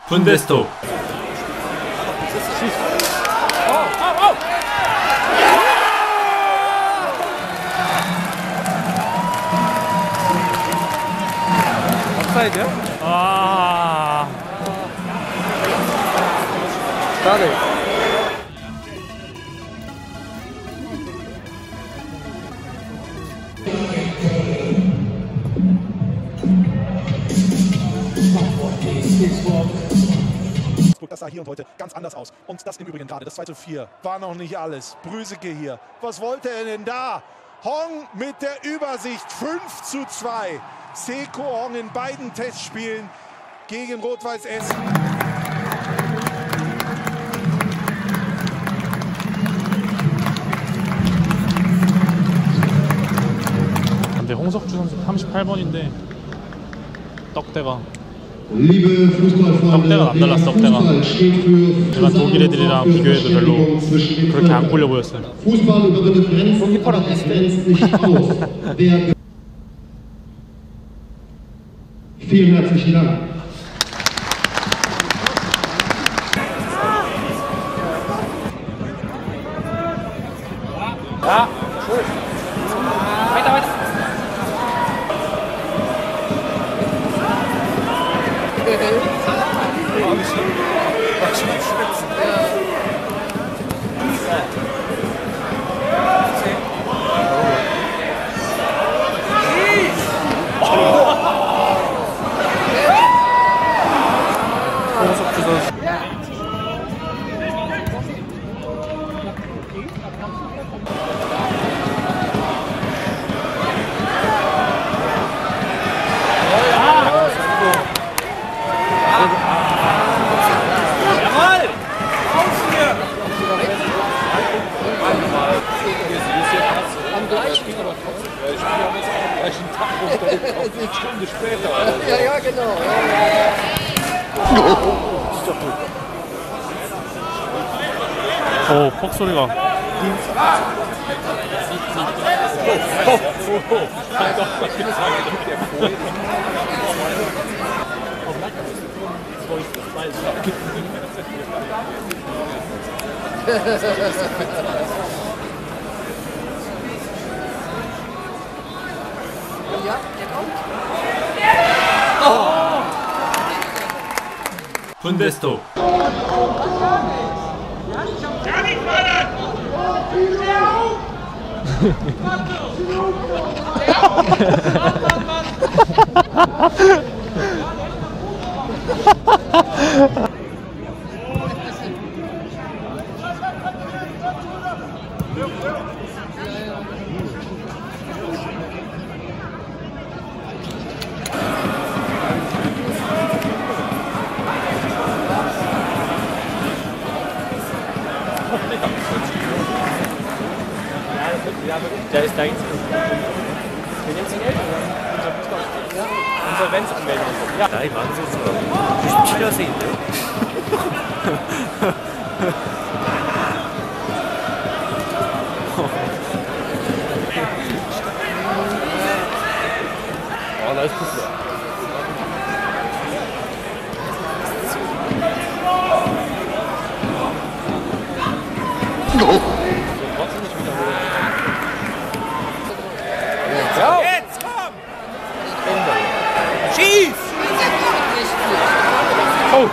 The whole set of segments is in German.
분데스토. 업사이드요? 아. 나네. Das sah hier und heute ganz anders aus. Und das im Übrigen gerade, das 2:4, war noch nicht alles. Brüseke hier, was wollte er denn da? Hong mit der Übersicht, 5:2. Seko Hong in beiden Testspielen gegen Rot-Weiß Essen. 근데 홍석주 선수 38번인데 떡대가 안 달랐어. 떡대가 일반 독일 애들이랑 비교해도 별로 그렇게 안 꼴려 보였어요. 골키퍼랑 비슷해. Vielen herzlichen Dank. 아, weiter. Eine Stunde später. Ja, genau. 오, 퍽 소리가. Ja, der kommt. 분데스토. Der ist deins. Wir nehmen sie Geld, Insolvenzanmeldung. Ja. 나이 많은 선수가 97년생인데요? 아, 나이스 패스. Jetzt komm! Schieß! Oh!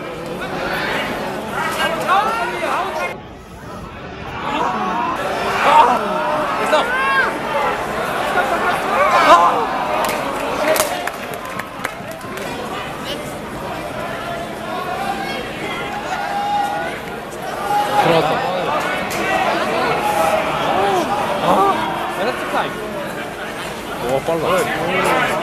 Ist noch! 들어왔다. relativ klein. Oh, 빨라.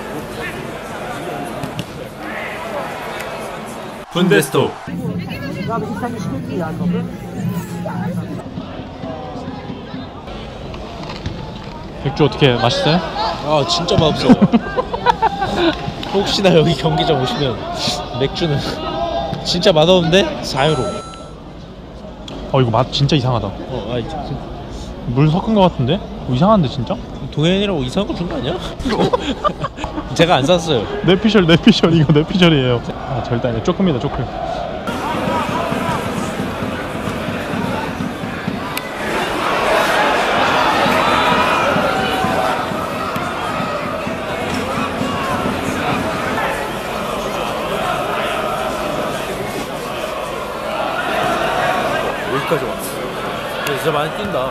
분데스토. 마음이 세상에 쉽게 안 오게. 맥주 어떻게 맛있어요? 아 진짜 맛없어요. 혹시나 여기 경기장 오시면 맥주는 진짜 맛없는데 4유로. 이거 맛 진짜 이상하다. 물 섞은 거 같은데? 이상한데 진짜? 동현이라고 이상한 거 준 거 아니야? 제가 안 샀어요. 뇌피셜 이거 뇌피셜이에요. 아 절대 아니에요. 조금이다 조금. 여기까지 왔어. 진짜 많이 뛴다.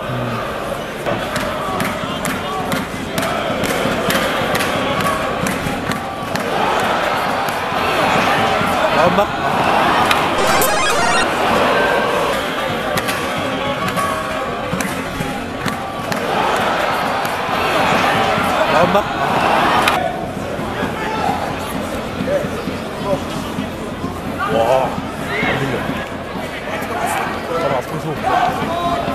마음막? 마음막? 와, 안 들려. 바로 앞에서.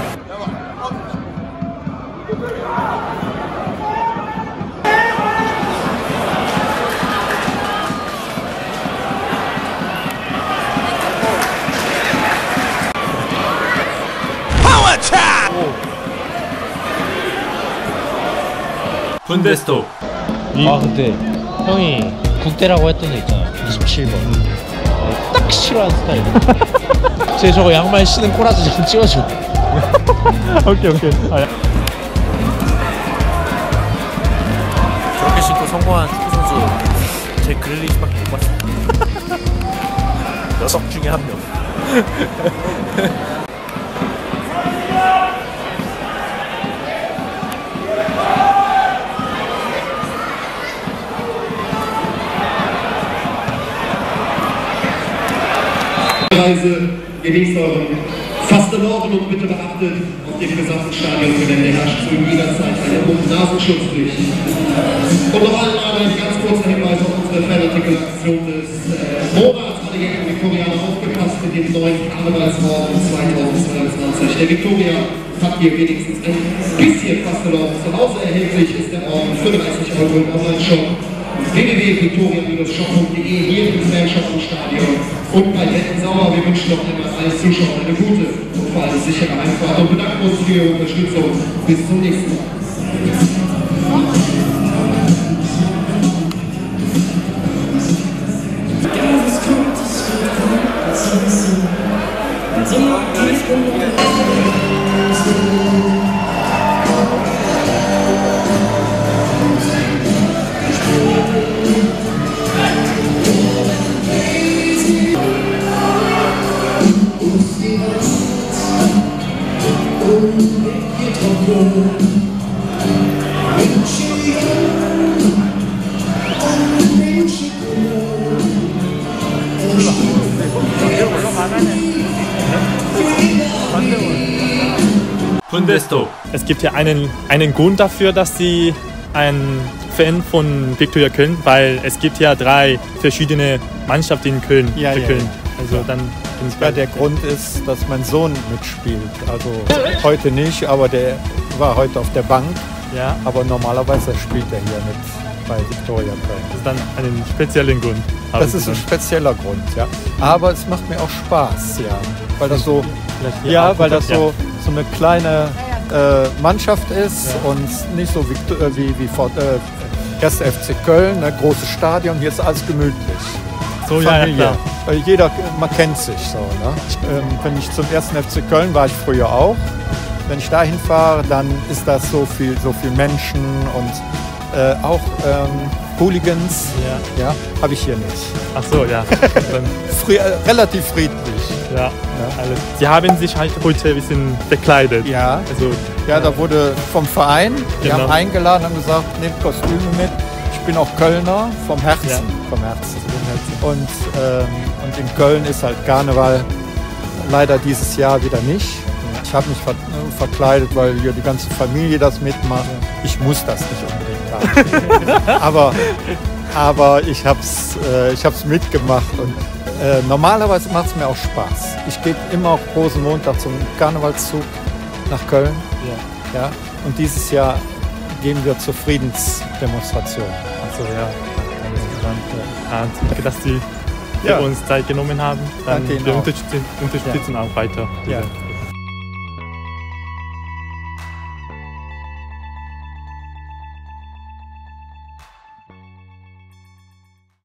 분데스토. 아 근데 형이 국대라고 했던 애 있잖아. 27번. 딱 싫어하는 스타일이야. 쟤 저거 양말 신은 꼬라지 좀 찍어줘. 오케이. 저렇게 신고 성공한 축구 선수 제 그릴리시밖에 못 봤어. 여섯 중에 한 명. Reise genießt euren Fastenorten und bitte beachtet, auf dem gesamten Stadiongelände herrscht zu jeder Zeit eine Mund-Nasenschutzpflicht. Und noch einmal ein ganz kurzer Hinweis auf unsere Fanartikel-Aktion des Monats. Alle Jäger Viktorianer aufgepasst mit dem neuen Karnevalsmorgen 2022. Der Viktoria hat hier wenigstens ein bisschen Fastenorten zu Hause erhältlich, ist der Orden 35 € im Online-Shop. www.viktoria-shop.de, hier im Fanshop im Stadion und bei Wetten Sauer. Wir wünschen noch einmal allen Zuschauern eine gute und vor allem sichere Heimfahrt und bedanken uns für Ihre Unterstützung. Bis zum nächsten Mal. Bundesto. Es gibt ja einen Grund dafür, dass Sie ein Fan von Viktoria Köln, weil es gibt ja 3 verschiedene Mannschaften in Köln. Ja. Also dann der Grund ist, dass mein Sohn mitspielt. Also heute nicht, aber der war heute auf der Bank. Ja. Aber normalerweise spielt er hier mit bei Viktoria Köln. Das ist dann einen speziellen Grund. Das ist ein spezieller Grund, ja. Aber es macht mir auch Spaß, ja. Weil das so, so eine kleine Mannschaft ist und nicht so wie 1. FC Köln, ne, großes Stadion, hier ist alles gemütlich. So, Familie. Ja, man kennt sich so. Ne? Wenn ich zum 1. FC Köln war ich früher auch. Wenn ich dahin fahre, dann ist das so viel Menschen und auch Hooligans. Ja, habe ich hier nicht. Ach so, ja. Relativ friedlich. Ja, alles. Sie haben sich halt heute ein bisschen bekleidet. Ja, also, da wurde vom Verein, die haben eingeladen und gesagt, nehmt Kostüme mit. Ich bin auch Kölner vom Herzen. Ja. Vom Herzen. Und in Köln ist halt Karneval leider dieses Jahr wieder nicht. Ich habe mich verkleidet, weil hier die ganze Familie das mitmacht. Ich muss das nicht unbedingt haben. aber ich hab's mitgemacht und Normalerweise macht es mir auch Spaß. Ich gehe immer auf Rosenmontag zum Karnevalszug nach Köln. Ja. Und dieses Jahr gehen wir zur Friedensdemonstration. Also ja, danke, dass Sie für uns Zeit genommen haben. Dann Danke Ihnen wir auch. unterstützen auch weiter. Ja.